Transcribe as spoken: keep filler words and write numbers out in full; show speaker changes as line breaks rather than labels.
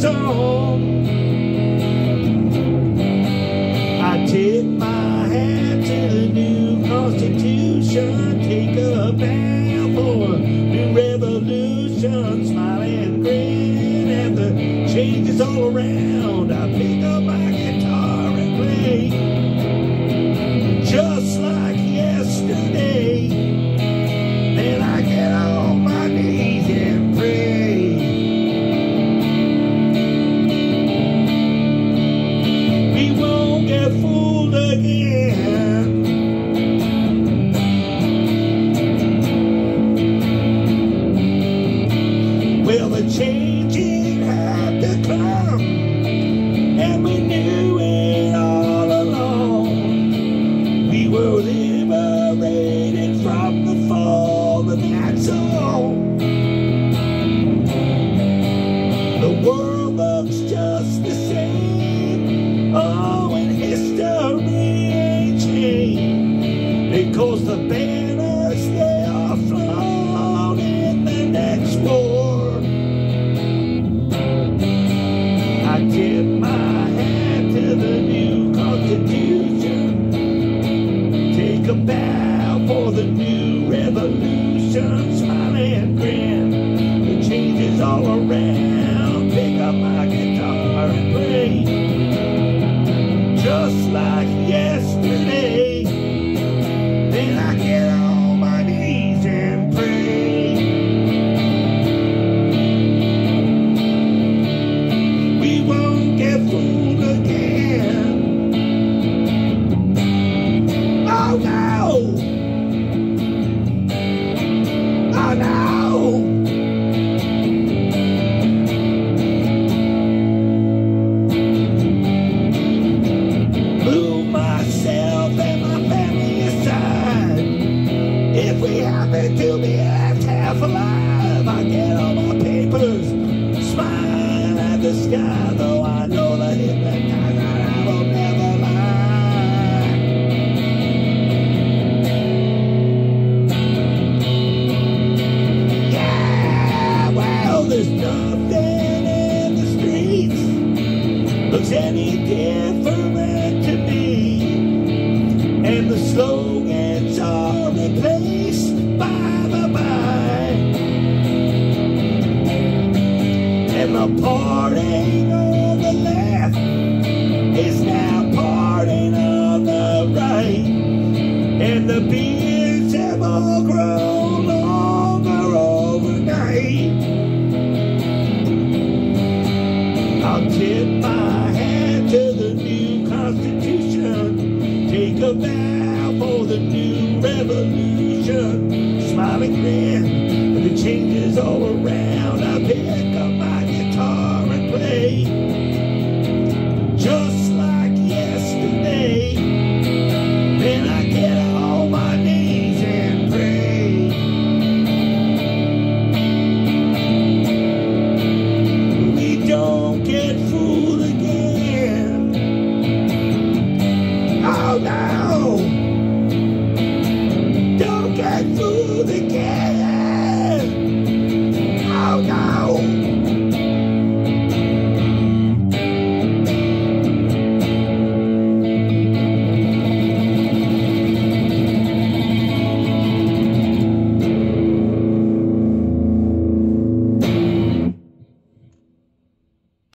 song. I tip my hat to the new Constitution, take a bow for new revolution, smile and grin at the changes all around. I pick up my guitar and play, just like yesterday. Then I get on my knees and pray. We won't get fooled again. Well, the change it had to come, and we knew it all along. We were liberated from the fall, but that's all. The world looks just the same. Oh, and history ain't changed, because the banners, they are flown in the next war. I tip my hat to the new Constitution, take a bow for the new revolution, smile and grin, the changes all around. Pick up my guitar and play, just like yesterday. Then I get on my knees and pray. We won't get fooled again. Oh no! Oh no! Move myself and my family aside. If we happen to be left half alive, I get all my papers, smile at the sky, though I know the hypnotizer, I will never lie. Yeah, well, there's nothing in the streets looks any different to me, and the slogans are replaced by the by, and the parting on the left is now parting on the right, and the beards have all grown longer overnight. I'll tip my hat to the new Constitution, take a bow for the new revolution, smile and grin at the changes all around. I pick up my guitar and play, just like yesterday. Then I get on my knees and pray. We don't get fooled again. Oh no! Don't get fooled again.